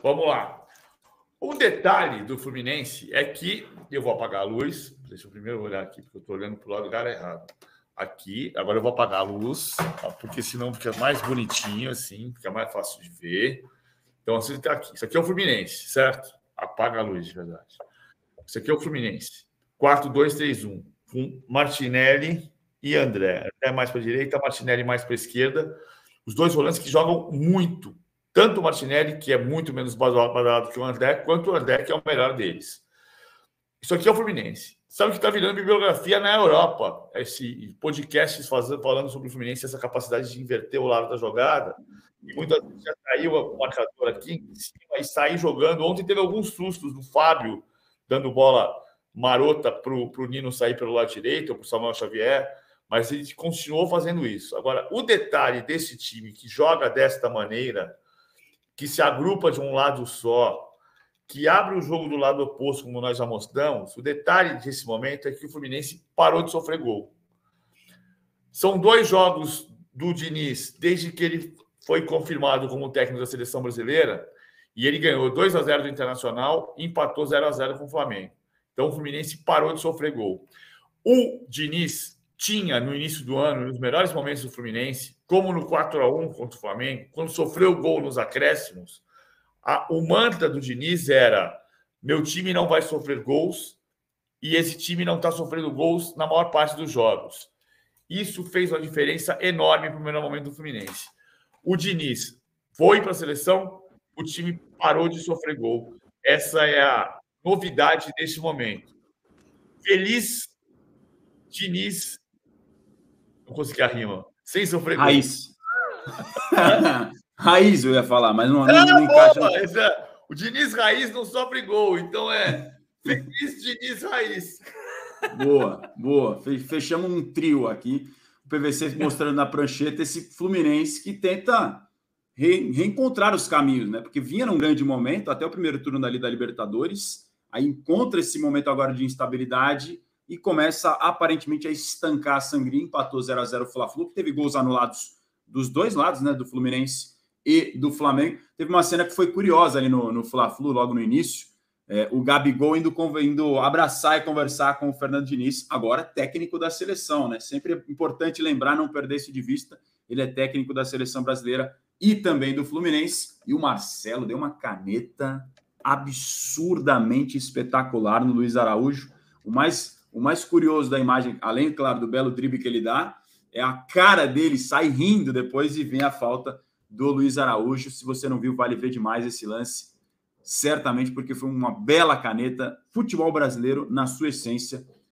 Vamos lá. O detalhe do Fluminense é que eu vou apagar a luz. Deixa eu primeiro olhar aqui, porque eu estou olhando para o lugar errado. Aqui, agora eu vou apagar a luz, porque senão fica mais bonitinho, assim, fica mais fácil de ver. Então, assim, tá aqui. Isso aqui é o Fluminense, certo? Apaga a luz, de verdade. Isso aqui é o Fluminense. 4-2-3-1. Com Martinelli e André. André mais para a direita, Martinelli mais para a esquerda. Os dois volantes que jogam muito. Tanto o Martinelli, que é muito menos badalado que o André, quanto o André, que é o melhor deles. Isso aqui é o Fluminense. Sabe que está virando bibliografia na Europa. Esse podcast falando sobre o Fluminense, essa capacidade de inverter o lado da jogada. E muitas vezes já caiu o marcador aqui em cima e sair jogando. Ontem teve alguns sustos do Fábio, dando bola marota para o Nino sair pelo lado direito, ou para o Samuel Xavier, mas ele continuou fazendo isso. Agora, o detalhe desse time que joga desta maneira, que se agrupa de um lado só, que abre o jogo do lado oposto, como nós já mostramos, o detalhe desse momento é que o Fluminense parou de sofrer gol. São 2 jogos do Diniz, desde que ele foi confirmado como técnico da seleção brasileira, e ele ganhou 2-0 do Internacional e empatou 0-0 com o Flamengo. Então o Fluminense parou de sofrer gol. O Diniz tinha, no início do ano, nos melhores momentos do Fluminense, como no 4-1 contra o Flamengo, quando sofreu gol nos acréscimos, o mantra do Diniz era: meu time não vai sofrer gols e esse time não está sofrendo gols na maior parte dos jogos. Isso fez uma diferença enorme para o melhor momento do Fluminense. O Diniz foi para a seleção, o time parou de sofrer gol. Essa é a novidade desse momento. Feliz Diniz, não consegui a rima, sem sofrer gol. Raiz. Raiz, eu ia falar, mas não encaixa. O Diniz Raiz não sofre gol, então Feliz Diniz Raiz. Boa. Fechamos um trio aqui. O PVC mostrando na prancheta esse Fluminense que tenta reencontrar os caminhos, né? Porque vinha num grande momento, até o primeiro turno ali da Libertadores, aí encontra esse momento agora de instabilidade e começa aparentemente a estancar a sangria. Empatou 0-0 o Fla-Flu, que teve gols anulados dos dois lados, né? Do Fluminense e do Flamengo. Teve uma cena que foi curiosa ali no Fla-Flu, logo no início. O Gabigol indo abraçar e conversar com o Fernando Diniz, agora técnico da seleção, né? Sempre é importante lembrar, não perder isso de vista. Ele é técnico da seleção brasileira e também do Fluminense. E o Marcelo deu uma caneta absurdamente espetacular no Luiz Araújo. O mais curioso da imagem, além, claro, do belo drible que ele dá, é a cara dele sai rindo depois e vem a falta do Luiz Araújo. Se você não viu, vale ver demais esse lance. Certamente porque foi uma bela caneta. Futebol brasileiro na sua essência.